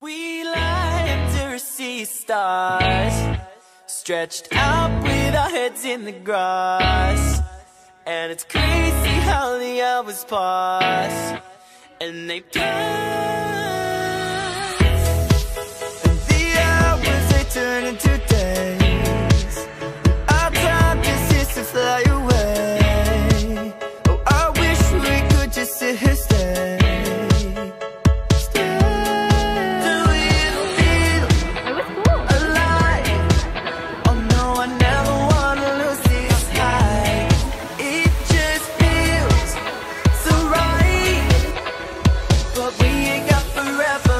We lie under a sea of stars, stretched out with our heads in the grass. And it's crazy how the hours pass, and they pass. And the hours, they turn into days. Our time just seems to fly away. Oh, I wish we could just sit here, stay. Forever.